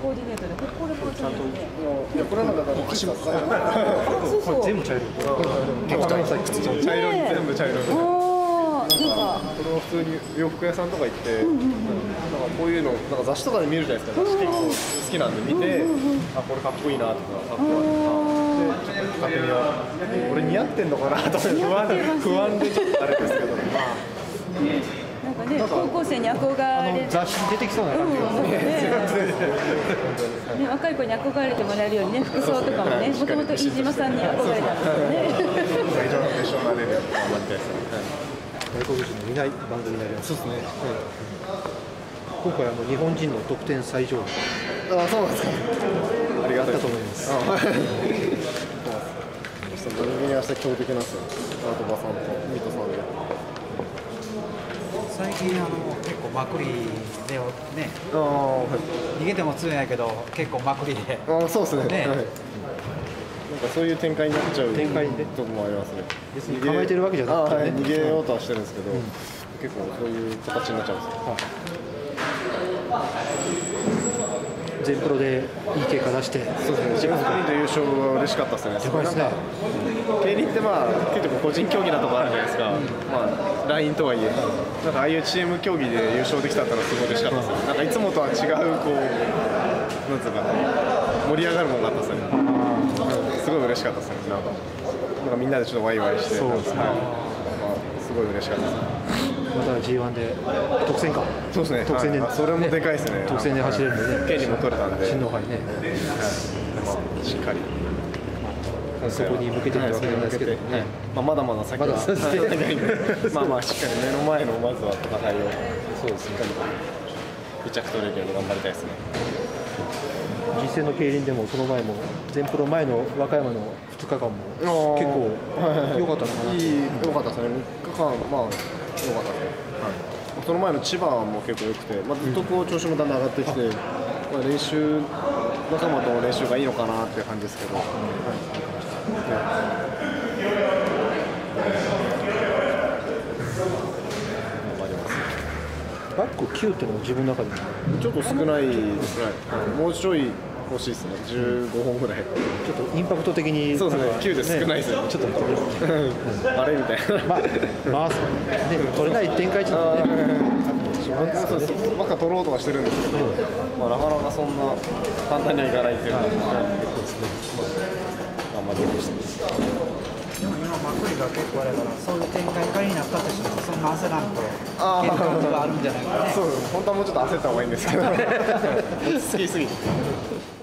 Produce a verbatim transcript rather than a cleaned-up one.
コーディネートで、これもちゃんと。 いや、これなんか、足が。 そうそう。 全部茶色。結構茶色い靴。茶色い、全部茶色い。 なんかこれは普通に洋服屋さんとか行って、なんかこういうのなんか雑誌とかで見るじゃないですか。雑誌結構好きなんで見て、あ、これかっこいいなとか、かっこいいなってで買ってみよう。俺似合ってんのかなと思って不安で不安でちょっとあれですけど、まあ。 なんかね、高校生に憧れ雑誌に出てきそうな感じがする。 ね、若い子に憧れてもらえるようにね、服装とかもね、もともと飯島さんに憧れたんですよね。 最上の決勝になれるように頑張りたいですね。 外国人の見ない番組になります。そうですね。今回はもう日本人の得点最上位。 あ、そうなんですか。ありがたいと思います。 ドリブルに明日強敵なんですよ。アートバさんとミトさんで。 最近あの結構まくりでね。 ああ、はい。 逃げても強いんやけど結構まくりで。 ああ、そうですね。 ね。 はい。なんかそういう展開になっちゃう展開でとこもありますね。 別に構えてるわけじゃなくて、ね、 はい、逃げようとはしてるんですけど、うん、結構そういう形になっちゃうんですよ。はい、 全プロでいい結果出して、 そうですね。自分スプリント優勝は嬉しかったですね。 すごいですね。 競輪ってまあ結構個人競技なとこあるじゃないですか。まあラインとはいえ、なんかああいうチーム競技で優勝できたってのはすごい嬉しかったですね。なんかいつもとは違うこうなんつうか盛り上がるものがあったですね。すごい嬉しかったですね。なんか、なんかみんなでちょっとワイワイして、そうですね。まあ、すごい嬉しかったです。 また ジーワン で特選か。 そうですね。 特選で、 それもでかいですね。 特選で走れるんでね。 権利も取れたんで。 親王杯ね。 しっかり。 そこに向けてるわけなんですけどね。 まあまだまだ先は。まあまあしっかり目の前のまずは戦いを。そうですね。一着取れるように頑張りたいですね。 実践の競輪でもその前も全プロ前の和歌山のふつかかんも結構良かったのかな。 いい良かったですね。みっかかんまあ良かったですね。はい。その前の千葉も結構良くて、まあずっとこう調子もだんだん上がってきて、まあ練習仲間との練習がいいのかなっていう感じですけど。はい。 バックきゅうっていうのは自分の中でちょっと少ないですね。もうちょい欲しいですね。じゅうごほんぐらい。 ちょっとインパクト的に。 そうですね。きゅうで少ないですよ。 ちょっとあれみたいな。 まあ、まあ、ね、取れない展開値なんでね。 そうです。ばっか取ろうとはしてるんですけど、まあなかなかそんな簡単にはいかないっていうのは結構ですね。頑張ってました。 でも今まくりが結構あれからそういう展開仮になったとしてもそんな焦らんとあ結果があるんじゃないかね。 そうです。本当はもうちょっと焦った方がいいんですけど落ち着きすぎて。